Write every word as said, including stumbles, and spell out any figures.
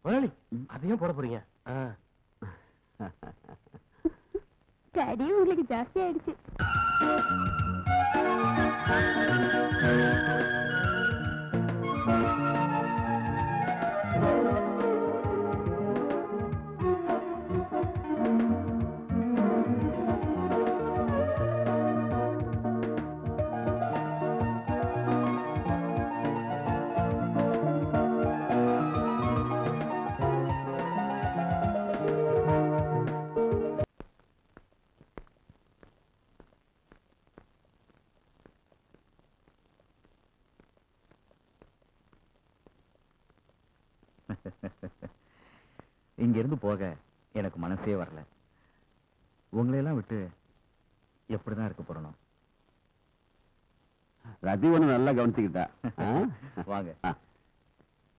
முதலாளி அதையும் போட போறீங்க? டாடி உங்களுக்கு ஜாஸ்தி ஆயிடுச்சு. இங்க இருந்து போக எனக்கு மனசே வரல. உங்களையெல்லாம் விட்டு எப்படிதான் இருக்க போறணும்? ரதி ஒண்ணு நல்லா கவனிச்சுக்கிட்டா. வாங்க.